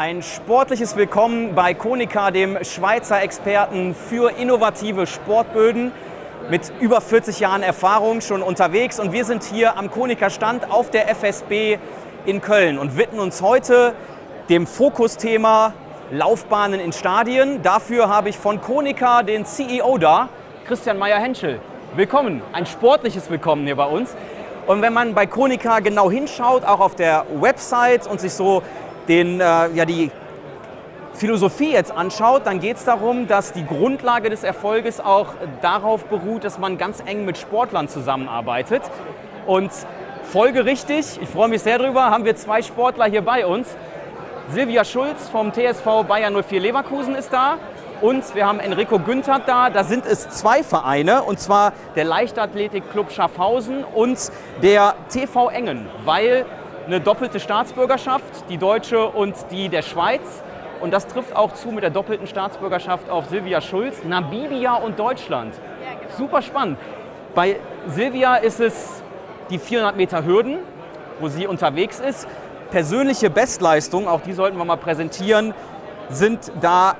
Ein sportliches Willkommen bei Konica, dem Schweizer Experten für innovative Sportböden. Mit über 40 Jahren Erfahrung schon unterwegs, und wir sind hier am Konica-Stand auf der FSB in Köln und widmen uns heute dem Fokusthema Laufbahnen in Stadien. Dafür habe ich von Konica den CEO da, Christian Meyer-Henschel. Willkommen, ein sportliches Willkommen hier bei uns. Und wenn man bei Konica genau hinschaut, auch auf der Website, und sich so die Philosophie jetzt anschaut, dann geht es darum, dass die Grundlage des Erfolges auch darauf beruht, dass man ganz eng mit Sportlern zusammenarbeitet. Und folgerichtig, ich freue mich sehr drüber, haben wir zwei Sportler hier bei uns. Silvia Schulz vom TSV Bayer 04 Leverkusen ist da, und wir haben Enrico Günthert da. Da sind es zwei Vereine, und zwar der Leichtathletikclub Schaffhausen und der TV Engen, weil eine doppelte Staatsbürgerschaft, die deutsche und die der Schweiz. Und das trifft auch zu mit der doppelten Staatsbürgerschaft auf Silvia Schulz, Namibia und Deutschland. Super spannend. Bei Silvia ist es die 400 Meter Hürden, wo sie unterwegs ist. Persönliche Bestleistung, auch die sollten wir mal präsentieren, sind da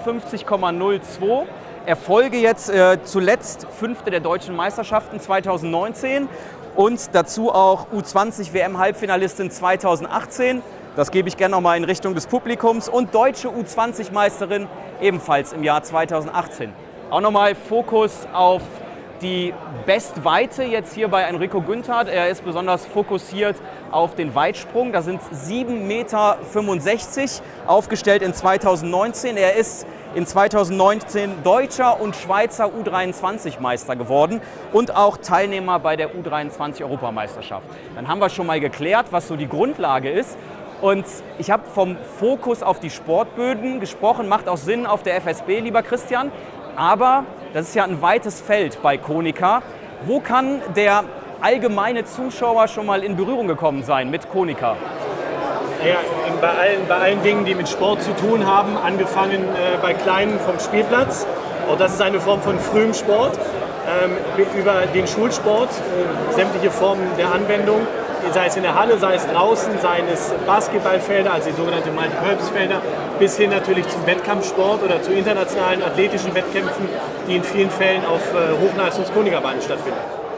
58,02. Erfolge jetzt zuletzt 5. der deutschen Meisterschaften 2019 und dazu auch U20 WM-Halbfinalistin 2018. Das gebe ich gerne nochmal in Richtung des Publikums. Und deutsche U20-Meisterin ebenfalls im Jahr 2018. Auch nochmal Fokus auf die Bestweite jetzt hier bei Enrico Günthert. Er ist besonders fokussiert auf den Weitsprung. Da sind 7,65 Meter aufgestellt in 2019. Er ist in 2019 Deutscher und Schweizer U23-Meister geworden und auch Teilnehmer bei der U23-Europameisterschaft. Dann haben wir schon mal geklärt, was so die Grundlage ist. Und ich habe vom Fokus auf die Sportböden gesprochen, macht auch Sinn auf der FSB, lieber Christian. Aber das ist ja ein weites Feld bei Konica. Wo kann der allgemeine Zuschauer schon mal in Berührung gekommen sein mit Konica? Ja, bei allen Dingen, die mit Sport zu tun haben, angefangen bei Kleinen vom Spielplatz. Auch das ist eine Form von frühem Sport. Über den Schulsport, sämtliche Formen der Anwendung, sei es in der Halle, sei es draußen, seien es Basketballfelder, also die sogenannten Multipurpose-Felder, bis hin natürlich zum Wettkampfsport oder zu internationalen athletischen Wettkämpfen, die in vielen Fällen auf Hochleistungs-Konica-Bahnen stattfinden.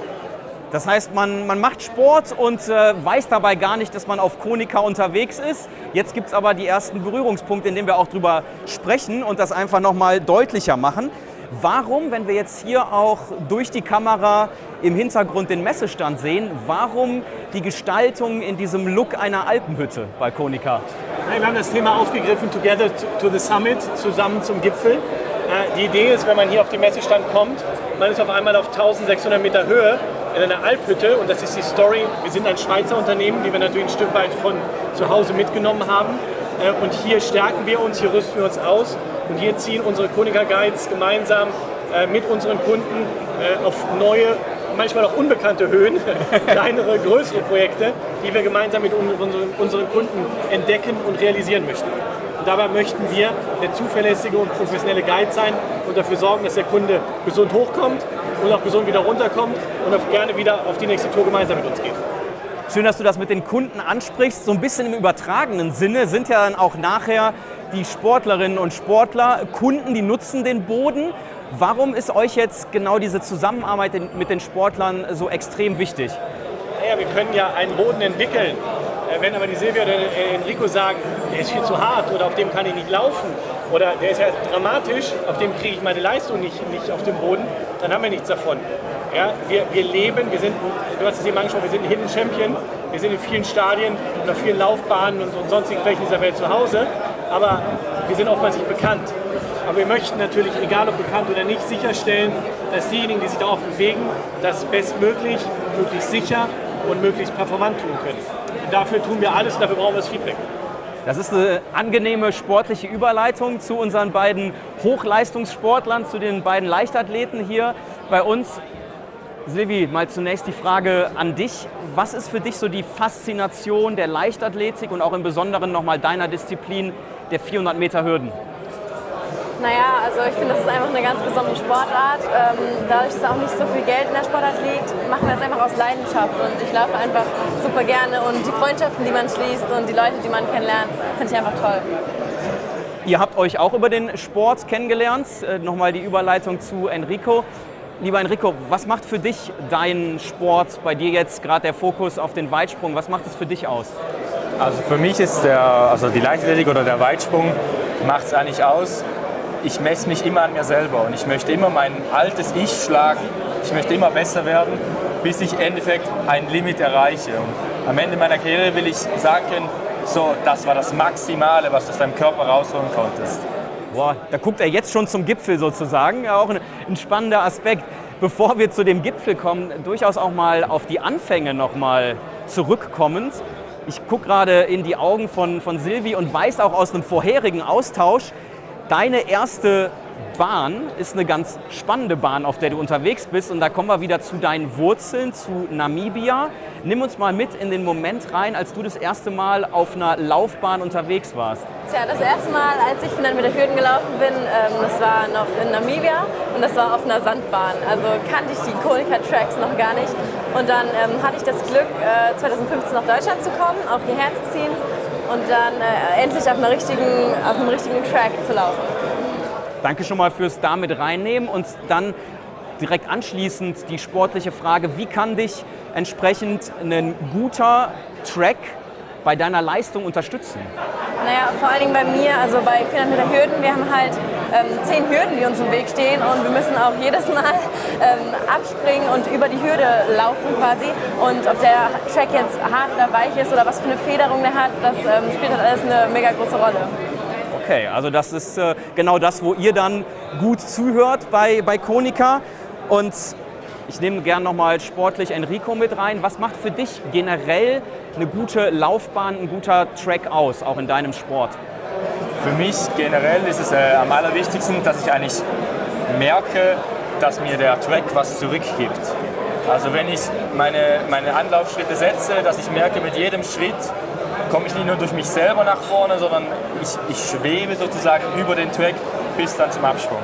Das heißt, man macht Sport und weiß dabei gar nicht, dass man auf Konica unterwegs ist. Jetzt gibt es aber die ersten Berührungspunkte, in denen wir auch drüber sprechen und das einfach nochmal deutlicher machen. Warum, wenn wir jetzt hier auch durch die Kamera im Hintergrund den Messestand sehen, warum die Gestaltung in diesem Look einer Alpenhütte bei Konica? Wir haben das Thema aufgegriffen, Together to the Summit, zusammen zum Gipfel. Die Idee ist, wenn man hier auf den Messestand kommt, man ist auf einmal auf 1600 Meter Höhe in einer Alphütte, und das ist die Story. Wir sind ein Schweizer Unternehmen, die wir natürlich ein Stück weit von zu Hause mitgenommen haben. Und hier stärken wir uns, hier rüsten wir uns aus, und hier ziehen unsere Konica Guides gemeinsam mit unseren Kunden auf neue, manchmal auch unbekannte Höhen, kleinere, größere Projekte, die wir gemeinsam mit unseren Kunden entdecken und realisieren möchten. Und dabei möchten wir der zuverlässige und professionelle Guide sein und dafür sorgen, dass der Kunde gesund hochkommt und auch gesund wieder runterkommt und auch gerne wieder auf die nächste Tour gemeinsam mit uns geht. Schön, dass du das mit den Kunden ansprichst. So ein bisschen im übertragenen Sinne sind ja dann auch nachher die Sportlerinnen und Sportler Kunden, die nutzen den Boden. Warum ist euch jetzt genau diese Zusammenarbeit mit den Sportlern so extrem wichtig? Naja, wir können ja einen Boden entwickeln. Wenn aber die Silvia oder Enrico sagen, der ist viel zu hart oder auf dem kann ich nicht laufen oder der ist ja dramatisch, auf dem kriege ich meine Leistung nicht auf dem Boden, dann haben wir nichts davon. Ja, wir leben, du hast es eben angesprochen, wir sind ein Hidden Champion, wir sind in vielen Stadien und auf vielen Laufbahnen und sonstigen Flächen dieser Welt zu Hause, aber wir sind oftmals nicht bekannt. Aber wir möchten natürlich, egal ob bekannt oder nicht, sicherstellen, dass diejenigen, die sich darauf bewegen, das bestmöglich, möglichst sicher und möglichst performant tun können. Und dafür tun wir alles und dafür brauchen wir das Feedback. Das ist eine angenehme sportliche Überleitung zu unseren beiden Hochleistungssportlern, zu den beiden Leichtathleten hier bei uns. Silvi, mal zunächst die Frage an dich. Was ist für dich so die Faszination der Leichtathletik und auch im Besonderen nochmal deiner Disziplin der 400 Meter Hürden? Naja, also ich finde, das ist einfach eine ganz besondere Sportart. Dadurch, dass auch nicht so viel Geld in der Sportart liegt, machen wir das einfach aus Leidenschaft. Und ich laufe einfach super gerne und die Freundschaften, die man schließt und die Leute, die man kennenlernt, finde ich einfach toll. Ihr habt euch auch über den Sport kennengelernt. Nochmal die Überleitung zu Enrico. Lieber Enrico, was macht für dich deinen Sport, bei dir jetzt gerade der Fokus auf den Weitsprung, was macht es für dich aus? Also für mich ist die Leichtathletik oder der Weitsprung macht es eigentlich aus. Ich messe mich immer an mir selber und ich möchte immer mein altes Ich schlagen. Ich möchte immer besser werden, bis ich im Endeffekt ein Limit erreiche. Und am Ende meiner Karriere will ich sagen können, so, das war das Maximale, was du aus deinem Körper rausholen konntest. Boah, da guckt er jetzt schon zum Gipfel sozusagen, ja, auch ein spannender Aspekt. Bevor wir zu dem Gipfel kommen, durchaus auch mal auf die Anfänge noch mal zurückkommend. Ich gucke gerade in die Augen von Silvi und weiß auch aus einem vorherigen Austausch, deine erste Bahn ist eine ganz spannende Bahn, auf der du unterwegs bist. Und da kommen wir wieder zu deinen Wurzeln, zu Namibia. Nimm uns mal mit in den Moment rein, als du das erste Mal auf einer Laufbahn unterwegs warst. Tja, das erste Mal, als ich dann mit der Hürden gelaufen bin, das war noch in Namibia und das war auf einer Sandbahn. Also kannte ich die Konica Tracks noch gar nicht. Und dann hatte ich das Glück, 2015 nach Deutschland zu kommen, auch hierher zu ziehen und dann endlich auf einem richtigen Track zu laufen. Danke schon mal fürs damit reinnehmen und dann direkt anschließend die sportliche Frage, wie kann dich entsprechend ein guter Track bei deiner Leistung unterstützen? Naja, vor allen Dingen bei mir, also bei 400 Meter Hürden, wir haben halt 10 Hürden, die uns im Weg stehen und wir müssen auch jedes Mal abspringen und über die Hürde laufen quasi. Und ob der Track jetzt hart oder weich ist oder was für eine Federung der hat, das spielt halt alles eine mega große Rolle. Okay, also das ist genau das, wo ihr dann gut zuhört bei Konica. Und ich nehme gerne nochmal sportlich Enrico mit rein. Was macht für dich generell eine gute Laufbahn, ein guter Track aus, auch in deinem Sport? Für mich generell ist es am allerwichtigsten, dass ich eigentlich merke, dass mir der Track was zurückgibt. Also wenn ich meine Anlaufschritte setze, dass ich merke, mit jedem Schritt komme ich nicht nur durch mich selber nach vorne, sondern ich schwebe sozusagen über den Track bis dann zum Absprung.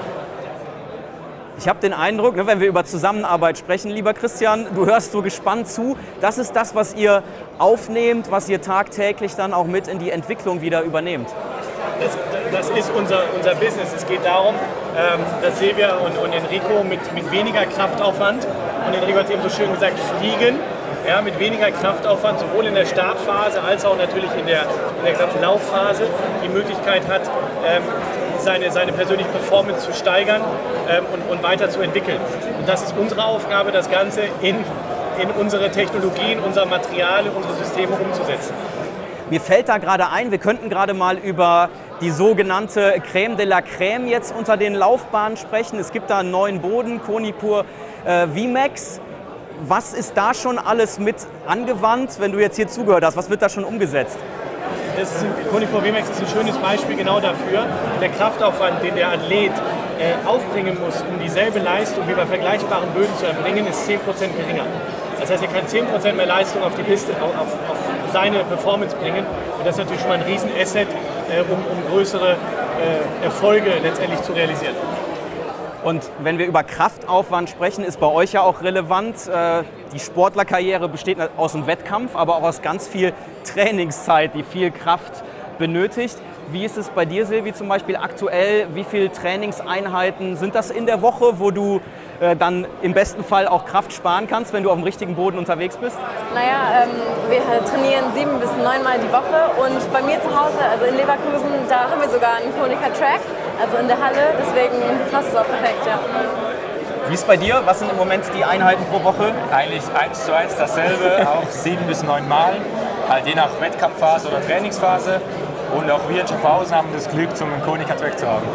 Ich habe den Eindruck, wenn wir über Zusammenarbeit sprechen, lieber Christian, du hörst so gespannt zu. Das ist das, was ihr aufnehmt, was ihr tagtäglich dann auch mit in die Entwicklung wieder übernehmt. Das ist unser Business. Es geht darum, dass Silvia und Enrico mit weniger Kraftaufwand, und Enrico hat es eben so schön gesagt, fliegen, ja, mit weniger Kraftaufwand, sowohl in der Startphase als auch natürlich in der gesamten Laufphase, die Möglichkeit hat, seine persönliche Performance zu steigern und weiterzuentwickeln. Und das ist unsere Aufgabe, das Ganze in unsere Technologien, unser Material, unsere Systeme umzusetzen. Mir fällt da gerade ein, wir könnten gerade mal über die sogenannte Crème de la Crème jetzt unter den Laufbahnen sprechen. Es gibt da einen neuen Boden, Konipur VMAX. Was ist da schon alles mit angewandt, wenn du jetzt hier zugehört hast? Was wird da schon umgesetzt? Konipur VMAX ist ein schönes Beispiel genau dafür. Der Kraftaufwand, den der Athlet aufbringen muss, um dieselbe Leistung wie bei vergleichbaren Böden zu erbringen, ist 10% geringer. Das heißt, er kann 10% mehr Leistung auf die Piste, auf seine Performance bringen. Und das ist natürlich schon mal ein Riesenasset, um größere Erfolge letztendlich zu realisieren. Und wenn wir über Kraftaufwand sprechen, ist bei euch ja auch relevant. Die Sportlerkarriere besteht aus dem Wettkampf, aber auch aus ganz viel Trainingszeit, die viel Kraft benötigt. Wie ist es bei dir, Silvi, zum Beispiel aktuell? Wie viele Trainingseinheiten sind das in der Woche, wo du dann im besten Fall auch Kraft sparen kannst, wenn du auf dem richtigen Boden unterwegs bist? Naja, wir trainieren 7 bis 9 Mal die Woche und bei mir zu Hause, also in Leverkusen, da haben wir sogar einen Konica Track, also in der Halle, deswegen passt es auch perfekt, ja. Wie ist bei dir? Was sind im Moment die Einheiten pro Woche? Eigentlich 1:1 dasselbe, auch 7 bis 9 Mal, halt je nach Wettkampfphase oder Trainingsphase. Und auch wir in Schaffhausen haben das Glück, so einen Konica Track zu haben.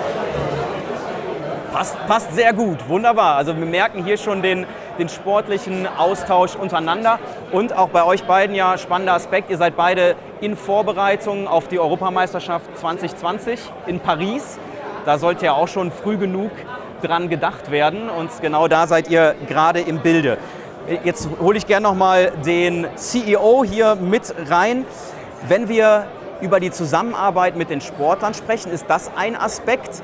Passt sehr gut, wunderbar. Also wir merken hier schon den sportlichen Austausch untereinander. Und auch bei euch beiden ja spannender Aspekt, ihr seid beide in Vorbereitung auf die Europameisterschaft 2020 in Paris. Da sollte ja auch schon früh genug dran gedacht werden und genau da seid ihr gerade im Bilde. Jetzt hole ich gerne noch mal den CEO hier mit rein. Wenn wir über die Zusammenarbeit mit den Sportlern sprechen, ist das ein Aspekt.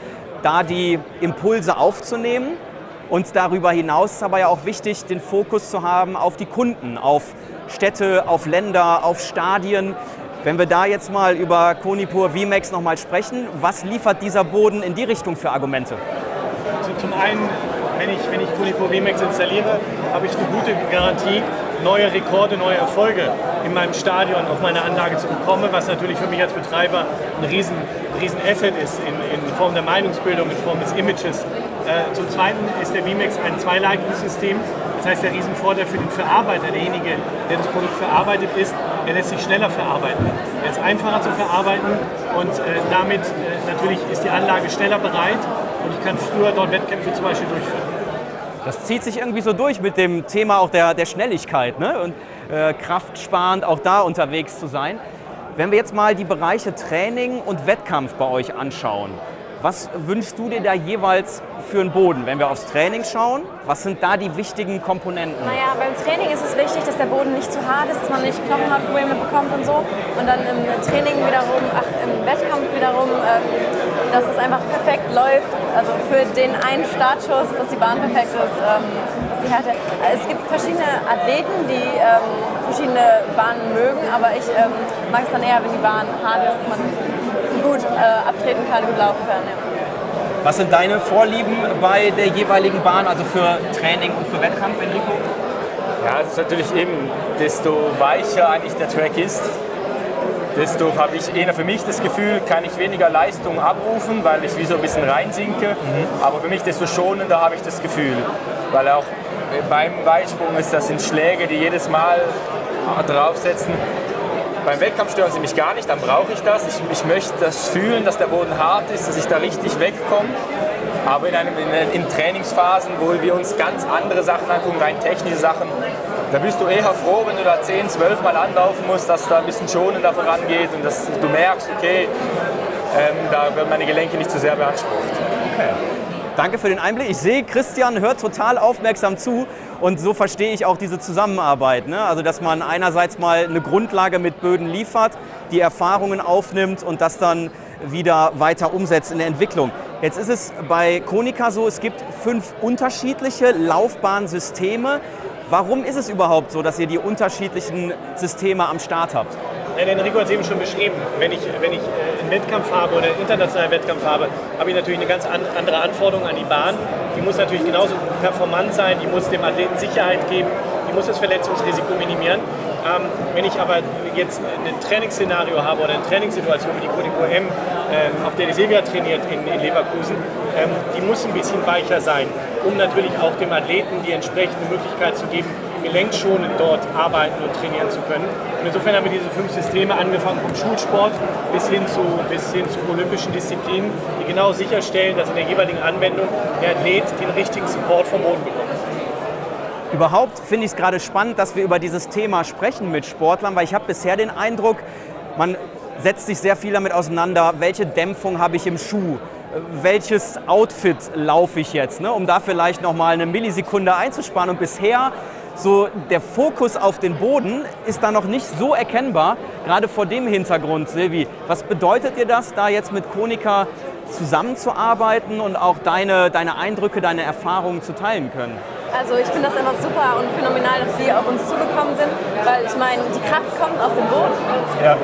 da die Impulse aufzunehmen. Und darüber hinaus ist aber ja auch wichtig, den Fokus zu haben auf die Kunden, auf Städte, auf Länder, auf Stadien. Wenn wir da jetzt mal über Konipur VMAX nochmal sprechen, was liefert dieser Boden in die Richtung für Argumente? Also zum einen, wenn ich Konipur VMAX installiere, habe ich eine gute Garantie, neue Rekorde, neue Erfolge in meinem Stadion auf meine Anlage zu bekommen, was natürlich für mich als Betreiber ein riesen Asset ist in Form der Meinungsbildung, in Form des Images. Zum Zweiten ist der VMAX ein Zweileitungssystem. Das heißt, der Riesenvorteil für den Verarbeiter, derjenige, der das Produkt verarbeitet ist, er lässt sich schneller verarbeiten. Er ist einfacher zu verarbeiten und damit natürlich ist die Anlage schneller bereit und ich kann früher dort Wettkämpfe zum Beispiel durchführen. Das zieht sich irgendwie so durch mit dem Thema auch der Schnelligkeit, ne? Und kraftsparend auch da unterwegs zu sein. Wenn wir jetzt mal die Bereiche Training und Wettkampf bei euch anschauen, was wünschst du dir da jeweils für einen Boden? Wenn wir aufs Training schauen, was sind da die wichtigen Komponenten? Naja, beim Training ist es wichtig, dass der Boden nicht zu hart ist, dass man nicht Knochenhautprobleme bekommt und so. Und dann im Training wiederum, im Wettkampf wiederum, dass es einfach perfekt läuft. Also für den einen Startschuss, dass die Bahn perfekt ist, dass die Härte. Es gibt verschiedene Athleten, die verschiedene Bahnen mögen, aber ich mag es dann eher, wenn die Bahn hart ist, dass man gut abtreten kann, gut laufen kann. Ja. Was sind deine Vorlieben bei der jeweiligen Bahn, also für Training und für Wettkampf, Enrico? Ja, es ist natürlich eben, desto weicher eigentlich der Track ist, desto habe ich eher für mich das Gefühl, kann ich weniger Leistung abrufen, weil ich wie so ein bisschen reinsinke. Aber für mich desto schonender habe ich das Gefühl, weil auch beim Weitsprung sind Schläge, die jedes Mal draufsetzen. Beim Wettkampf stören sie mich gar nicht, dann brauche ich das. Ich möchte das fühlen, dass der Boden hart ist, dass ich da richtig wegkomme. Aber in Trainingsphasen, wo wir uns ganz andere Sachen angucken, rein technische Sachen, da bist du eher froh, wenn du da 10, 12 Mal anlaufen musst, dass da ein bisschen schonender vorangeht und dass du merkst, okay, da werden meine Gelenke nicht zu sehr beansprucht. Okay. Danke für den Einblick. Ich sehe, Christian hört total aufmerksam zu und so verstehe ich auch diese Zusammenarbeit. Ne? Also, dass man einerseits mal eine Grundlage mit Böden liefert, die Erfahrungen aufnimmt und das dann wieder weiter umsetzt in der Entwicklung. Jetzt ist es bei Konica so, es gibt 5 unterschiedliche Laufbahnsysteme. Warum ist es überhaupt so, dass ihr die unterschiedlichen Systeme am Start habt? Ja, Enrico hat es eben schon beschrieben. Wenn ich einen Wettkampf habe oder einen internationalen Wettkampf habe, habe ich natürlich eine ganz andere Anforderung an die Bahn. Die muss natürlich genauso performant sein, die muss dem Athleten Sicherheit geben, die muss das Verletzungsrisiko minimieren. Wenn ich aber jetzt ein Trainingsszenario habe oder eine Trainingssituation wie die Konipur M, auf der die Silvia trainiert in Leverkusen, die muss ein bisschen weicher sein, um natürlich auch dem Athleten die entsprechende Möglichkeit zu geben, gelenkschonend dort arbeiten und trainieren zu können. Und insofern haben wir diese 5 Systeme angefangen vom Schulsport bis hin zu olympischen Disziplinen, die genau sicherstellen, dass in der jeweiligen Anwendung der Athlet den richtigen Support vom Boden bekommt. Überhaupt finde ich es gerade spannend, dass wir über dieses Thema sprechen mit Sportlern, weil ich habe bisher den Eindruck, man setzt sich sehr viel damit auseinander, welche Dämpfung habe ich im Schuh, welches Outfit laufe ich jetzt, ne, um da vielleicht nochmal eine Millisekunde einzusparen. Und bisher so der Fokus auf den Boden ist da noch nicht so erkennbar, gerade vor dem Hintergrund. Silvi, was bedeutet dir das, da jetzt mit Konica zusammenzuarbeiten und auch deine Eindrücke, deine Erfahrungen zu teilen können? Also ich finde das einfach super und phänomenal, dass Sie auf uns zugekommen sind, weil ich meine, die Kraft kommt aus dem Boden. Ja.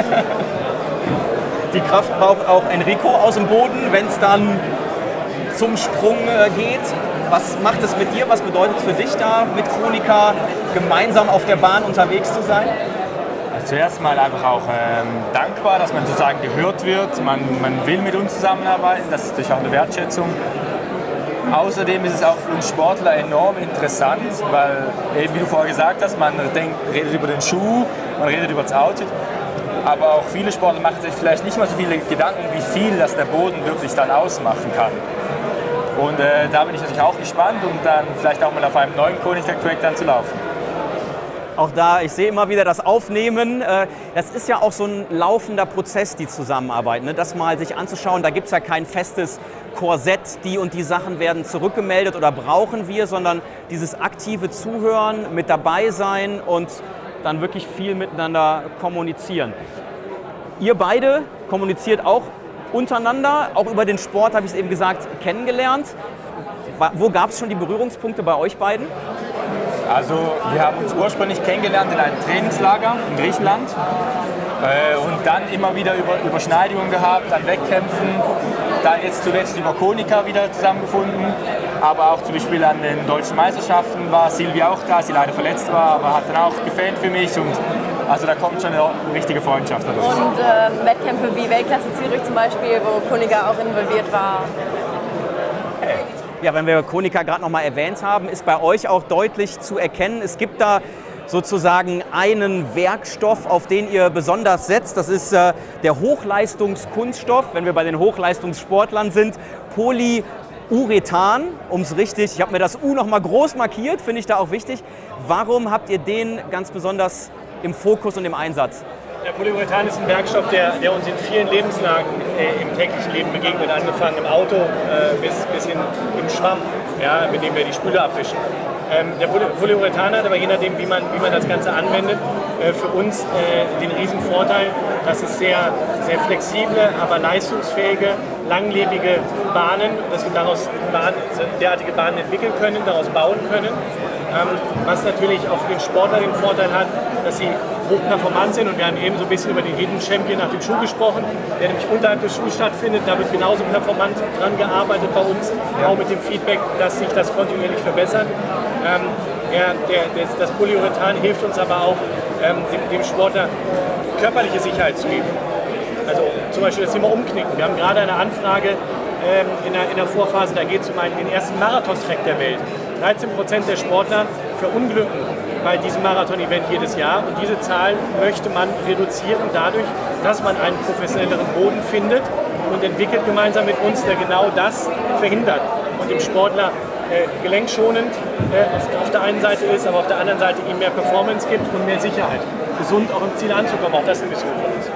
Die Kraft braucht auch Enrico aus dem Boden, wenn es dann zum Sprung geht. Was macht es mit dir? Was bedeutet es für dich da, mit Konica gemeinsam auf der Bahn unterwegs zu sein? Zuerst mal einfach auch dankbar, dass man sozusagen gehört wird. Man will mit uns zusammenarbeiten, das ist natürlich auch eine Wertschätzung. Außerdem ist es auch für uns Sportler enorm interessant, weil, eben wie du vorher gesagt hast, man redet über den Schuh, man redet über das Outfit, aber auch viele Sportler machen sich vielleicht nicht mal so viele Gedanken, wie viel das der Boden wirklich dann ausmachen kann. Und da bin ich natürlich auch gespannt, um dann vielleicht auch mal auf einem neuen Konica-Track dann zu laufen. Auch da, ich sehe immer wieder das Aufnehmen. Das ist ja auch so ein laufender Prozess, die Zusammenarbeit. Ne? Das mal sich anzuschauen, da gibt es ja kein festes Korsett, die und die Sachen werden zurückgemeldet oder brauchen wir, sondern dieses aktive Zuhören, mit dabei sein und dann wirklich viel miteinander kommunizieren. Ihr beide kommuniziert auch untereinander, auch über den Sport, habe ich es eben gesagt, kennengelernt. Wo gab es schon die Berührungspunkte bei euch beiden? Also wir haben uns ursprünglich kennengelernt in einem Trainingslager in Griechenland und dann immer wieder Überschneidungen gehabt an Wettkämpfen. Dann jetzt zuletzt über Konica wieder zusammengefunden, aber auch zum Beispiel an den deutschen Meisterschaften war Silvia auch da, sie leider verletzt war, aber hat dann auch gefällt für mich und also da kommt schon eine richtige Freundschaft dadurch. Und Wettkämpfe wie Weltklasse Zürich zum Beispiel, wo Konica auch involviert war. Ja, wenn wir Konica gerade noch mal erwähnt haben, ist bei euch auch deutlich zu erkennen, es gibt da sozusagen einen Werkstoff, auf den ihr besonders setzt. Das ist der Hochleistungskunststoff, wenn wir bei den Hochleistungssportlern sind, Polyurethan, um es richtig, ich habe mir das U noch mal groß markiert, finde ich da auch wichtig. Warum habt ihr den ganz besonders im Fokus und im Einsatz? Der Polyurethan ist ein Werkstoff, der uns in vielen Lebenslagen im täglichen Leben begegnet, angefangen im Auto bis hin im Schwamm, ja, mit dem wir die Spüle abwischen. Der Polyurethan hat aber je nachdem, wie man das Ganze anwendet, für uns den riesen Vorteil, dass es sehr, sehr flexible, aber leistungsfähige, langlebige Bahnen, dass wir daraus derartige Bahnen entwickeln können, daraus bauen können. Was natürlich auch für den Sportler den Vorteil hat, dass sie hochperformant sind. Und wir haben eben so ein bisschen über den Hidden Champion nach dem Schuh gesprochen, der nämlich unterhalb des Schuhs stattfindet. Da wird genauso performant dran gearbeitet bei uns, auch mit dem Feedback, dass sich das kontinuierlich verbessert. Das Polyurethan hilft uns aber auch, dem Sportler körperliche Sicherheit zu geben. Also zum Beispiel das Thema Umknicken. Wir haben gerade eine Anfrage in der Vorphase, da geht es um den ersten Marathon-Track der Welt. 13% der Sportler verunglücken bei diesem Marathon-Event jedes Jahr. Und diese Zahl möchte man reduzieren dadurch, dass man einen professionelleren Boden findet und entwickelt gemeinsam mit uns, der genau das verhindert und dem Sportler gelenkschonend auf der einen Seite ist, aber auf der anderen Seite ihm mehr Performance gibt und mehr Sicherheit. Gesund auch im Ziel anzukommen, auch das ist eine Mission von uns.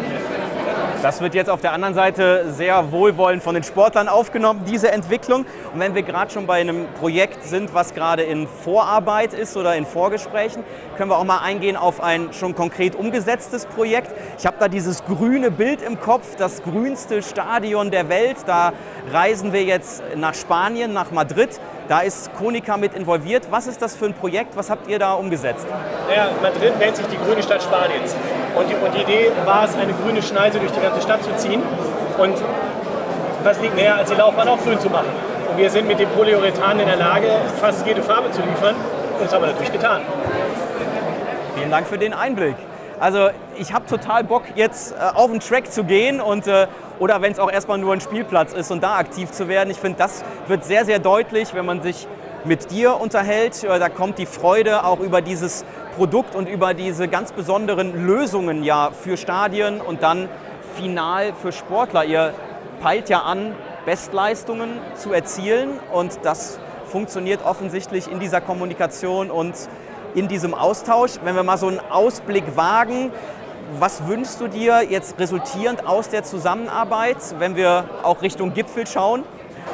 Das wird jetzt auf der anderen Seite sehr wohlwollend von den Sportlern aufgenommen, diese Entwicklung. Und wenn wir gerade schon bei einem Projekt sind, was gerade in Vorarbeit ist oder in Vorgesprächen, können wir auch mal eingehen auf ein schon konkret umgesetztes Projekt. Ich habe da dieses grüne Bild im Kopf, das grünste Stadion der Welt. Da reisen wir jetzt nach Spanien, nach Madrid. Da ist Konica mit involviert. Was ist das für ein Projekt? Was habt ihr da umgesetzt? Ja, Madrid nennt sich die grüne Stadt Spaniens. Und die Idee war es, eine grüne Schneise durch die ganze Stadt zu ziehen. Und was liegt näher, als die Laufbahn auch grün zu machen? Und wir sind mit dem Polyurethan in der Lage, fast jede Farbe zu liefern. Und das haben wir natürlich getan. Vielen Dank für den Einblick. Also ich habe total Bock, jetzt auf den Track zu gehen und oder wenn es auch erstmal nur ein Spielplatz ist und da aktiv zu werden. Ich finde, das wird sehr, sehr deutlich, wenn man sich mit dir unterhält. Da kommt die Freude auch über dieses Produkt und über diese ganz besonderen Lösungen ja für Stadien und dann final für Sportler. Ihr peilt ja an, Bestleistungen zu erzielen und das funktioniert offensichtlich in dieser Kommunikation und in diesem Austausch. Wenn wir mal so einen Ausblick wagen, was wünschst du dir jetzt resultierend aus der Zusammenarbeit, wenn wir auch Richtung Gipfel schauen?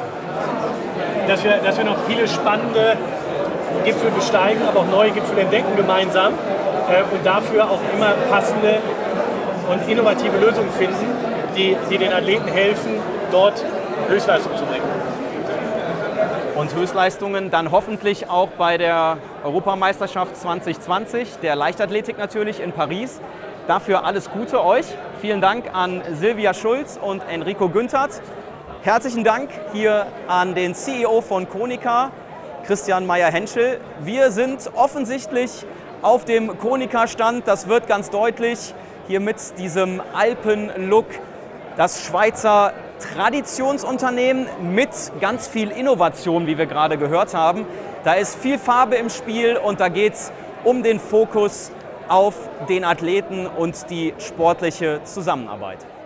Dass wir noch viele spannende Gipfel besteigen, aber auch neue Gipfel entdecken gemeinsam und dafür auch immer passende und innovative Lösungen finden, die den Athleten helfen, dort Höchstleistung zu bringen. Und Höchstleistungen dann hoffentlich auch bei der Europameisterschaft 2020, der Leichtathletik natürlich in Paris. Dafür alles Gute euch. Vielen Dank an Silvia Schulz und Enrico Günthert. Herzlichen Dank hier an den CEO von Konica, Christian Meyer-Henschel. Wir sind offensichtlich auf dem Konica-Stand, das wird ganz deutlich, hier mit diesem Alpen-Look, das Schweizer Traditionsunternehmen mit ganz viel Innovation, wie wir gerade gehört haben. Da ist viel Farbe im Spiel und da geht es um den Fokus auf den Athleten und die sportliche Zusammenarbeit.